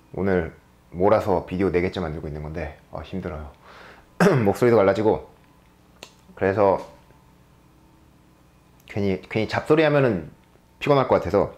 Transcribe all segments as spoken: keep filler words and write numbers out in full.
오늘 몰아서 비디오 네 개째 만들고 있는 건데 아, 힘들어요. 목소리도 갈라지고. 그래서 괜히 괜히 잡소리 하면은 피곤할 것 같아서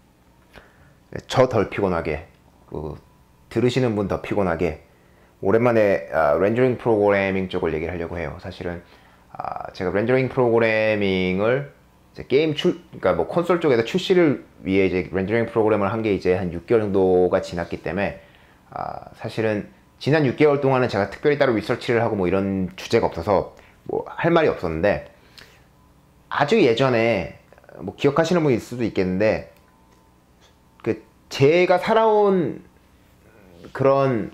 저 덜 피곤하게, 그 들으시는 분 더 피곤하게 오랜만에 아, 렌더링 프로그래밍 쪽을 얘기를 하려고 해요. 사실은 아, 제가 렌더링 프로그래밍을 이제 게임 출, 그러니까 뭐 콘솔 쪽에서 출시를 위해 이제 렌더링 프로그램을 한 게 이제 한 육 개월 정도가 지났기 때문에 아, 사실은 지난 육 개월 동안은 제가 특별히 따로 리서치를 하고 뭐 이런 주제가 없어서 뭐 할 말이 없었는데, 아주 예전에 뭐 기억하시는 분이 있을 수도 있겠는데, 그 제가 살아온 그런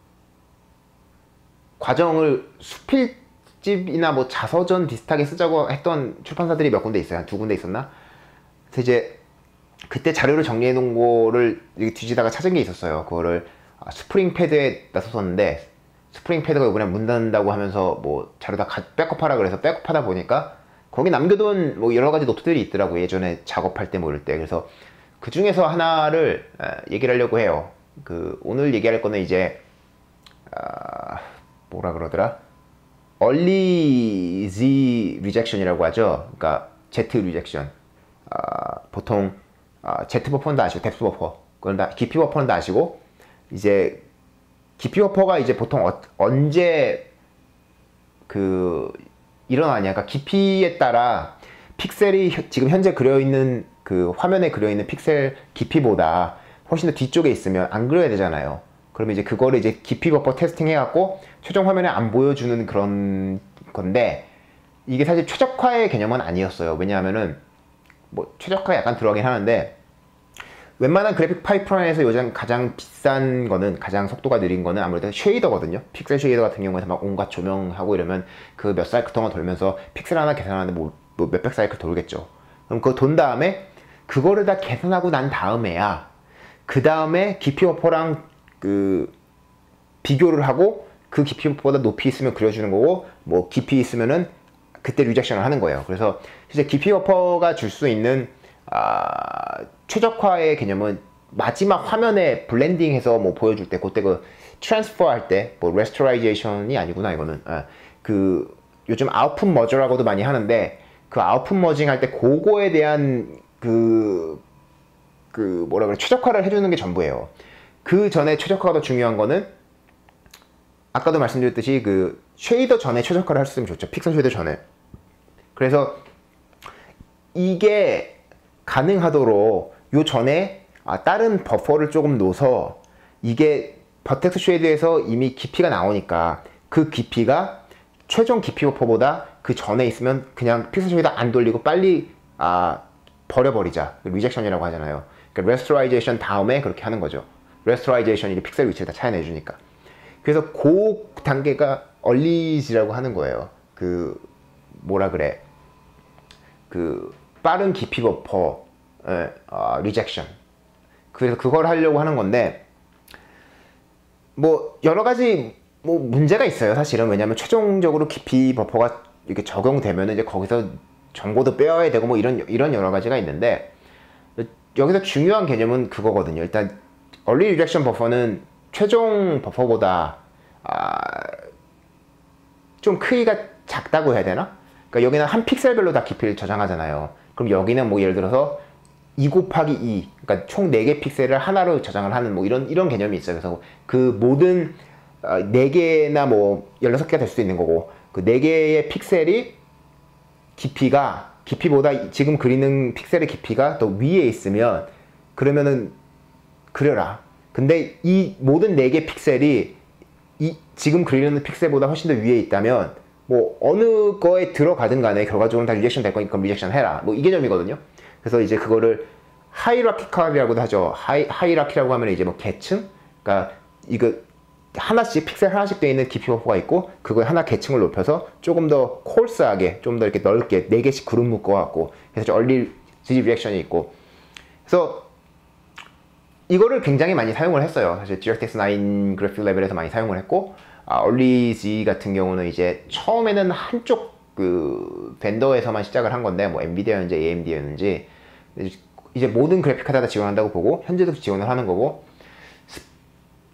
과정을 수필집이나 뭐 자서전 비슷하게 쓰자고 했던 출판사들이 몇 군데 있어요. 한 두 군데 있었나? 그래서 이제 그때 자료를 정리해 놓은 거를 뒤지다가 찾은 게 있었어요. 그거를 아, 스프링 패드에다 썼었는데, 스프링 패드가 이번에 문 닫는다고 하면서 뭐 자료 다 백업하라 그래서 백업하다 보니까 거기 남겨둔 뭐 여러 가지 노트들이 있더라고요. 예전에 작업할 때 뭐 이럴 때. 그래서 그 중에서 하나를 얘기를 하려고 해요. 그 오늘 얘기할 거는 이제 아, 뭐라 그러더라? Early Z Rejection이라고 하죠. 그러니까 Z Rejection. 아, 보통 아, Z 버퍼는 아시고 뎁스 버퍼, 그건 다 깊이 버퍼는 다 아시고, 이제 깊이 버퍼가 이제 보통 어, 언제 그 일어나냐, 그러니까 깊이에 따라 픽셀이 지금 현재 그려있는 그 화면에 그려있는 픽셀 깊이보다 훨씬 더 뒤쪽에 있으면 안 그려야 되잖아요. 그러면 이제 그거를 이제 깊이 버퍼 테스팅 해갖고 최종 화면에 안 보여주는 그런 건데, 이게 사실 최적화의 개념은 아니었어요. 왜냐하면은 뭐 최적화가 약간 들어가긴 하는데, 웬만한 그래픽 파이프라인에서 요즘 가장 비싼 거는, 가장 속도가 느린 거는 아무래도 쉐이더거든요. 픽셀 쉐이더 같은 경우에는 막 온갖 조명하고 이러면 그 몇 사이클 동안 돌면서 픽셀 하나 계산하는데 뭐, 뭐 몇백 사이클 돌겠죠. 그럼 그거 돈 다음에 그거를 다 계산하고 난 다음에야 그 다음에 깊이 버퍼랑 그 비교를 하고 그 깊이 버퍼보다 높이 있으면 그려주는 거고, 뭐 깊이 있으면은 그때 리젝션을 하는 거예요. 그래서 이제 깊이 버퍼가 줄 수 있는 아, 최적화의 개념은 마지막 화면에 블렌딩해서 뭐 보여줄 때, 그때 그 트랜스퍼 할 때, 뭐 레스토라이제이션이 아니구나 이거는, 아, 그 요즘 아웃풋 머저라고도 많이 하는데, 그 아웃풋 머징 할 때 그거에 대한 그, 그 뭐라 그래, 최적화를 해주는 게 전부예요. 그 전에 최적화가 더 중요한 거는 아까도 말씀드렸듯이 그 쉐이더 전에 최적화를 했으면 좋죠. 픽셀 쉐이더 전에. 그래서 이게 가능하도록 요 전에 아, 다른 버퍼를 조금 넣어서, 이게 버텍스 쉐이드에서 이미 깊이가 나오니까 그 깊이가 최종 깊이 버퍼보다 그 전에 있으면 그냥 픽셀 쉐이더 안 돌리고 빨리 아, 버려버리자. 리젝션이라고 하잖아요. 그러니까 레스토라이제이션 다음에 그렇게 하는 거죠. 레스토라이제이션이 픽셀 위치를 다 찾아내주니까. 그래서 그 단계가 얼리지라고 하는 거예요. 그 뭐라 그래, 그 빠른 깊이 버퍼 어, 리젝션. 그래서 그걸 하려고 하는 건데, 뭐 여러 가지 뭐 문제가 있어요 사실은. 왜냐면 최종적으로 깊이 버퍼가 이렇게 적용되면 이제 거기서 정보도 빼야 되고 뭐 이런 이런 여러 가지가 있는데, 여기서 중요한 개념은 그거거든요. 일단 얼리 리젝션 버퍼는 최종 버퍼보다 아, 좀 크기가 작다고 해야 되나? 그러니까 여기는 한 픽셀별로 다 깊이를 저장하잖아요. 그럼 여기는 뭐 예를 들어서 이 곱하기 이, 그러니까 총 네 개 픽셀을 하나로 저장을 하는 뭐 이런 이런 개념이 있어요. 그래서 그 모든 어, 네 개나 뭐 열여섯 개가 될 수도 있는 거고, 그 네 개의 픽셀이 깊이가 깊이보다 지금 그리는 픽셀의 깊이가 더 위에 있으면 그러면은 그려라. 근데 이 모든 네 개 픽셀이 이 지금 그리는 픽셀보다 훨씬 더 위에 있다면 뭐 어느 거에 들어가든 간에 결과적으로 다 리젝션 될 거니까 리젝션 해라. 뭐 이 개념이거든요. 그래서 이제 그거를 하이라키칼이라고도 하죠. 하이, 하이라키라고 하면 이제 뭐 계층? 그러니까 이거 하나씩, 픽셀 하나씩 되어 있는 깊이 버퍼가 있고, 그거에 하나 계층을 높여서 조금 더 콜스하게, 좀 더 이렇게 넓게 네 개씩 그룹 묶어갖고 해서 얼리 리액션이 있고. 그래서 이거를 굉장히 많이 사용을 했어요. 사실 지엑스엑스 나인 그래픽 레벨에서 많이 사용을 했고, 아, 얼리 지 같은 경우는 이제 처음에는 한쪽 그 벤더에서만 시작을 한 건데, 뭐 엔비디아였는지 에이엠디였는지 이제 모든 그래픽 카드 다 지원한다고 보고 현재도 지원을 하는 거고,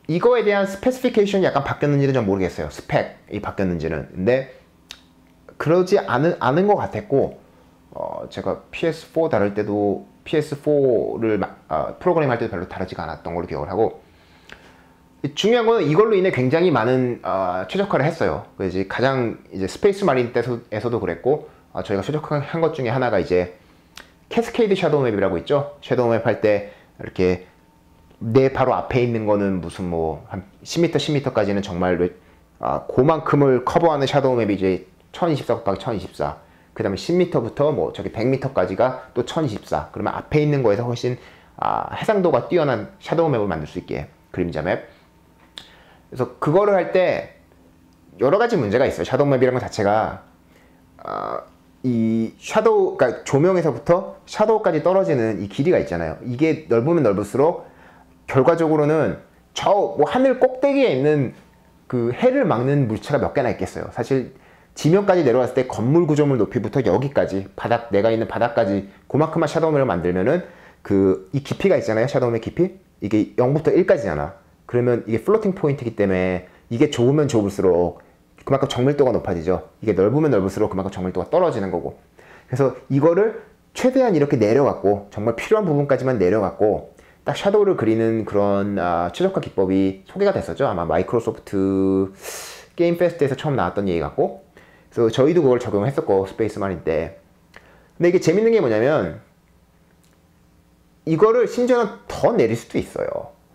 이거에 대한 스페시피케이션이 약간 바뀌었는지는 전 모르겠어요. 스펙이 바뀌었는지는. 근데 그러지 않은, 않은 것 같았고, 어, 제가 피 에스 사 다룰 때도 피 에스 사를 어, 프로그램 할 때도 별로 다르지가 않았던 걸로 기억을 하고, 중요한 거는 이걸로 인해 굉장히 많은 어, 최적화를 했어요. 이제 가장 이제 스페이스 마린 때에서도 그랬고, 어, 저희가 최적화한 것 중에 하나가 이제 캐스케이드 섀도우 맵이라고 있죠. 섀도우 맵 할 때 이렇게 내 바로 앞에 있는 거는 무슨 뭐 한 십 미터 십 미터까지는 정말 아, 그만큼을 커버하는 섀도우 맵이 이제 천이십사 곱하기 천이십사, 그 다음에 십 미터부터 뭐 저기 백 미터까지가 또 천이십사. 그러면 앞에 있는 거에서 훨씬 아, 해상도가 뛰어난 섀도우 맵을 만들 수 있게, 그림자 맵. 그래서 그거를 할 때 여러 가지 문제가 있어요. 섀도우 맵이라는 것 자체가 아, 이 섀도우, 그러니까 조명에서부터 섀도우까지 떨어지는 이 길이가 있잖아요. 이게 넓으면 넓을수록 결과적으로는 저 뭐 하늘 꼭대기에 있는 그 해를 막는 물체가 몇 개나 있겠어요. 사실 지면까지 내려왔을 때 건물 구조물 높이부터 여기까지 바닥, 내가 있는 바닥까지 그만큼만 섀도우맵을 만들면은 그 이 깊이가 있잖아요. 섀도우맵 깊이 이게 영부터 일까지잖아. 그러면 이게 플로팅 포인트이기 때문에 이게 좁으면 좁을수록 그만큼 정밀도가 높아지죠. 이게 넓으면 넓을수록 그만큼 정밀도가 떨어지는 거고. 그래서 이거를 최대한 이렇게 내려갔고, 정말 필요한 부분까지만 내려갔고, 딱 섀도우를 그리는 그런 아, 최적화 기법이 소개가 됐었죠. 아마 마이크로소프트 게임 페스트에서 처음 나왔던 얘기 같고. 그래서 저희도 그걸 적용했었고, 스페이스 마린 때. 근데 이게 재밌는 게 뭐냐면 이거를 심지어는 더 내릴 수도 있어요.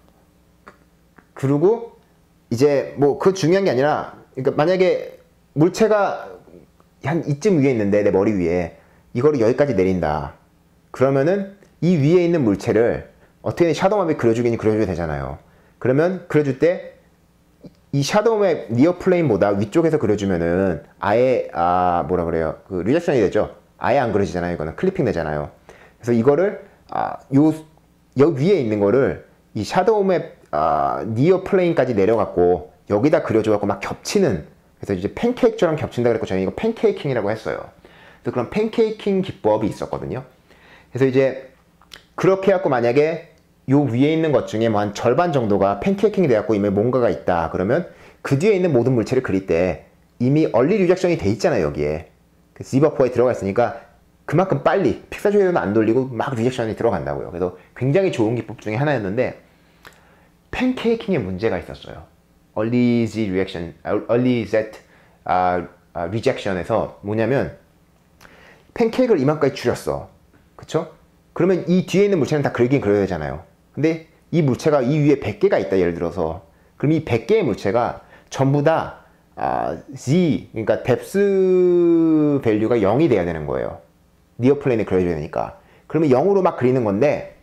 그리고 이제 뭐 그 중요한 게 아니라, 그러니까 만약에 물체가 한 이쯤 위에 있는데 내 머리 위에 이거를 여기까지 내린다. 그러면은 이 위에 있는 물체를 어떻게든 섀도우맵이 그려주긴 그려줘야 되잖아요. 그러면 그려줄 때 이 섀도우맵 니어 플레인보다 위쪽에서 그려주면은 아예 아 뭐라 그래요, 그 리액션이 되죠. 아예 안 그려지잖아요. 이거는 클리핑 되잖아요. 그래서 이거를 아, 요, 여 위에 있는 거를 이 섀도우맵 아, 니어 플레인까지 내려갖고 여기다 그려줘갖고 막 겹치는, 그래서 이제 팬케이크처럼 겹친다 그랬고 저희는 이거 팬케이킹이라고 했어요. 그래서 그런 팬케이킹 기법이 있었거든요. 그래서 이제 그렇게 해갖고 만약에 요 위에 있는 것 중에 뭐 한 절반 정도가 팬케이킹이 돼갖고 이미 뭔가가 있다 그러면 그 뒤에 있는 모든 물체를 그릴 때 이미 얼리 리젝션이 돼 있잖아요. 여기에 디버퍼에 들어가 있으니까 그만큼 빨리 픽사 조회도 안 돌리고 막 리젝션이 들어간다고요. 그래서 굉장히 좋은 기법 중에 하나였는데 팬케이킹에 문제가 있었어요. Early Z reaction, Early Z uh, uh, rejection에서 뭐냐면 팬케이크를 이만까지 줄였어. 그쵸? 그러면 이 뒤에 있는 물체는 다 그리긴 그려야 되잖아요. 근데 이 물체가 이 위에 백 개가 있다 예를 들어서. 그럼 이 백 개의 물체가 전부 다 아, Z, 그러니까 뎁스 밸류가 영이 돼야 되는 거예요. 니어 플레인에 그려줘야 되니까. 그러면 영으로 막 그리는 건데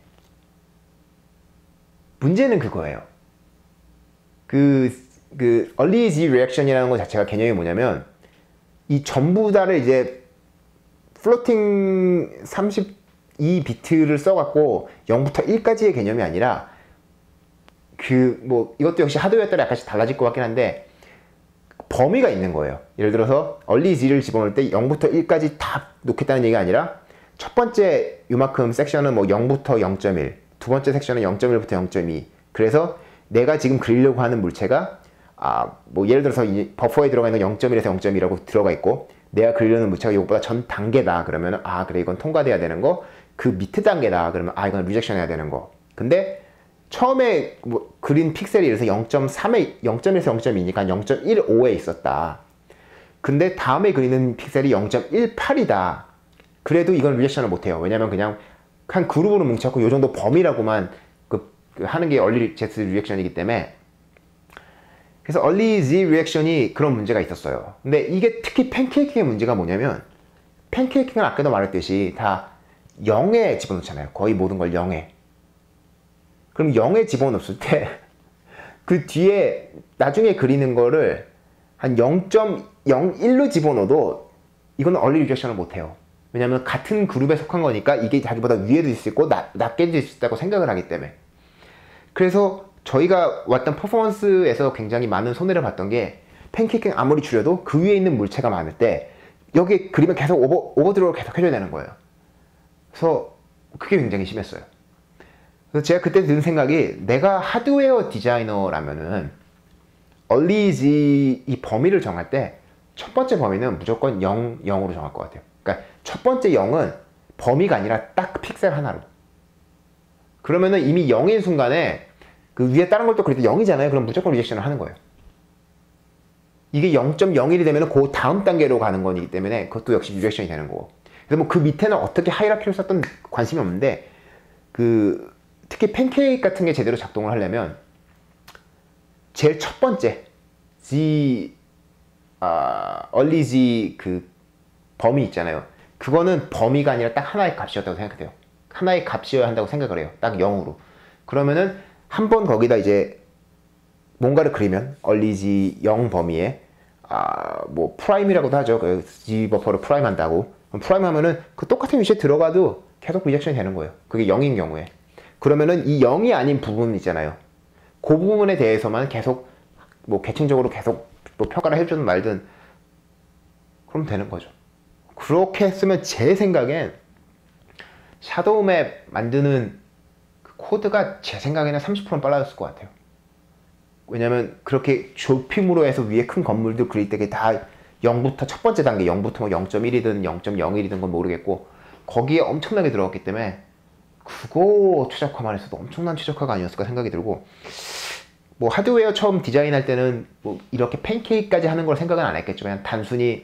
문제는 그거예요. 그, 그, early Z reaction이라는 것 자체가 개념이 뭐냐면, 이 전부 다를 이제, 플로팅 삼십이 비트를 써갖고, 영부터 일까지의 개념이 아니라, 그, 뭐, 이것도 역시 하드웨어에 따라 약간씩 달라질 것 같긴 한데, 범위가 있는 거예요. 예를 들어서, early Z를 집어넣을 때 영부터 일까지 다 놓겠다는 얘기가 아니라, 첫 번째 요만큼 섹션은 뭐 영부터 영 점 일, 두 번째 섹션은 영 점 일부터 영 점 이. 그래서 내가 지금 그리려고 하는 물체가 아, 뭐 예를 들어서 이 버퍼에 들어가 있는 영 점 일에서 영 점 이라고 들어가 있고 내가 그리려는 물체가 이것보다 전 단계다. 그러면 아, 그래 이건 통과돼야 되는 거. 그 밑에 단계다. 그러면 아, 이건 리젝션 해야 되는 거. 근데 처음에 뭐 그린 픽셀이 예를 들어서 영 점 삼에 영 점 일에서 영 점 이니까 영 점 일오에 있었다. 근데 다음에 그리는 픽셀이 영 점 일팔이다. 그래도 이건 리젝션을 못 해요. 왜냐면 그냥 한 그룹으로 뭉쳤고 요 정도 범위라고만 그, 그 하는 게 early Z 리액션이기 때문에. 그래서 early Z 리액션이 그런 문제가 있었어요. 근데 이게 특히 팬케이킹의 문제가 뭐냐면 팬케이킹은 아까도 말했듯이 다 영에 집어넣잖아요. 거의 모든 걸 영에. 그럼 영에 집어넣었을 때 그 뒤에 나중에 그리는 거를 한 영 점 영일로 집어넣어도 이거는 early 리액션을 못 해요. 왜냐면 같은 그룹에 속한 거니까 이게 자기보다 위에도 있을 수 있고 낮, 낮게도 있을 수 있다고 생각을 하기 때문에. 그래서 저희가 왔던 퍼포먼스에서 굉장히 많은 손해를 봤던 게 팬케이킹 아무리 줄여도 그 위에 있는 물체가 많을 때 여기 그리면 계속 오버, 오버드로우를 계속 해줘야 되는 거예요. 그래서 그게 굉장히 심했어요. 그래서 제가 그때 든 생각이, 내가 하드웨어 디자이너라면은 얼리지 이 범위를 정할 때 첫 번째 범위는 무조건 영, 영으로 정할 것 같아요. 그러니까 첫 번째 영은 범위가 아니라 딱 픽셀 하나로. 그러면은 이미 영인 순간에 그 위에 다른 걸 또 그래도 영이잖아요. 그럼 무조건 리젝션을 하는 거예요. 이게 영 점 영일이 되면 그 다음 단계로 가는 거기 때문에 그것도 역시 리젝션이 되는 거고. 그래서 뭐 그 밑에는 어떻게 하이라키를 썼던 관심이 없는데, 그 특히 팬케이크 같은 게 제대로 작동을 하려면 제일 첫 번째 G 아 얼리 G 그 범위 있잖아요. 그거는 범위가 아니라 딱 하나의 값이었다고 생각해요. 하나의 값이어야 한다고 생각을 해요. 딱 영으로. 그러면은 한번 거기다 이제 뭔가를 그리면 얼리지 영 범위에 아 뭐 프라임이라고도 하죠. 그 G 버퍼를 프라임 한다고. 프라임 하면은 그 똑같은 위치에 들어가도 계속 리젝션이 되는 거예요. 그게 영인 경우에. 그러면은 이 영이 아닌 부분 있잖아요. 그 부분에 대해서만 계속 뭐 계층적으로 계속 뭐 평가를 해주든 말든 그럼 되는 거죠. 그렇게 했으면 제 생각엔 샤도우 맵 만드는 그 코드가 제 생각에는 삼십 퍼센트 빨라졌을 것 같아요. 왜냐면 그렇게 좁힘으로 해서 위에 큰 건물들 그릴 때 다 영부터 첫 번째 단계 영부터 뭐 영 점 일이든 영 점 영일이든 건 모르겠고 거기에 엄청나게 들어갔기 때문에 그거 최적화만 했어도 엄청난 최적화가 아니었을까 생각이 들고, 뭐 하드웨어 처음 디자인할 때는 뭐 이렇게 팬케이크까지 하는 걸 생각은 안 했겠죠. 그냥 단순히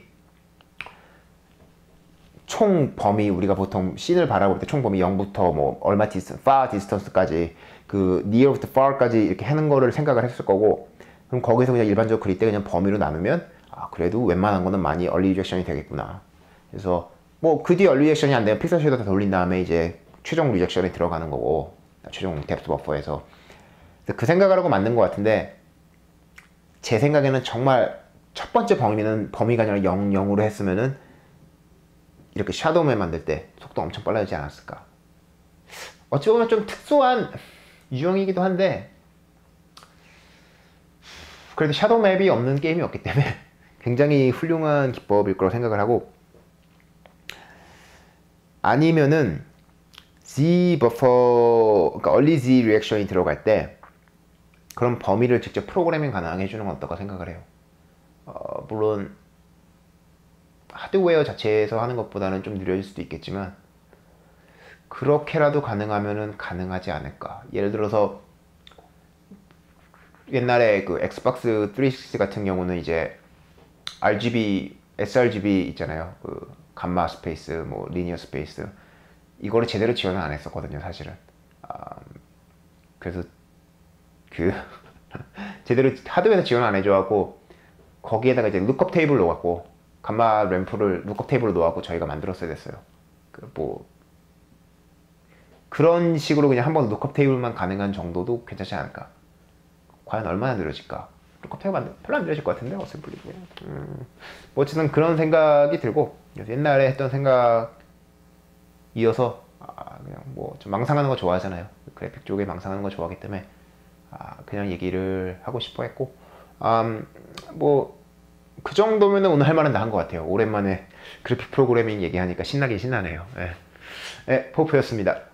총 범위, 우리가 보통 씬을 바라볼 때 총 범위 영부터 뭐 얼마 디스턴스, far distance까지 그 near부터 far까지 이렇게 하는 거를 생각을 했을 거고, 그럼 거기서 그냥 일반적으로 그릴 때 그냥 범위로 나누면 아 그래도 웬만한 거는 많이 얼리 리젝션이 되겠구나. 그래서 뭐 그 뒤에 얼리 리젝션이 안 되면 픽셀 쉐이더 다 돌린 다음에 이제 최종 리젝션이 들어가는 거고, 최종 뎁스 버퍼에서. 그 생각을 하고 만든 것 같은데, 제 생각에는 정말 첫 번째 범위는 범위가 아니라 영, 영으로 했으면은 이렇게 샤도우맵 만들 때 속도 엄청 빨라지지 않았을까. 어찌 보면 좀 특수한 유형이기도 한데, 그래도 샤도우맵이 없는 게임이 없기 때문에 굉장히 훌륭한 기법일 거라고 생각을 하고, 아니면은 Z 버퍼, 그러니까 얼리 Z 리액션이 들어갈 때 그런 범위를 직접 프로그래밍 가능하게 해주는 건 어떨까 생각을 해요. 어, 물론 하드웨어 자체에서 하는 것보다는 좀 느려질 수도 있겠지만 그렇게라도 가능하면은 가능하지 않을까. 예를 들어서 옛날에 그 엑스박스 삼백육십 같은 경우는 이제 알지비, 에스알지비 있잖아요. 그 감마 스페이스, 뭐 리니어 스페이스, 이거를 제대로 지원을 안 했었거든요, 사실은. 아, 그래서 그 제대로 하드웨어에서 지원 안 해줘갖고 거기에다가 이제 룩업 테이블 넣어갖고 감마 램프를 룩업 테이블로 넣어갖고 저희가 만들었어야 됐어요. 그 뭐 그런 식으로 그냥 한번 룩업 테이블만 가능한 정도도 괜찮지 않을까. 과연 얼마나 느려질까. 룩업 테이블 만들 별로 안 느려질 것 같은데 어셈블리. 음, 뭐 어쨌든 그런 생각이 들고, 옛날에 했던 생각 이어서 아, 그냥 뭐 좀 망상하는 거 좋아하잖아요. 그래픽 쪽에 망상하는 거 좋아하기 때문에 아, 그냥 얘기를 하고 싶어 했고, 음, 뭐 그 정도면 오늘 할 말은 다 한 것 같아요. 오랜만에 그래픽 프로그래밍 얘기하니까 신나긴 신나네요. 예. 예, 포프였습니다.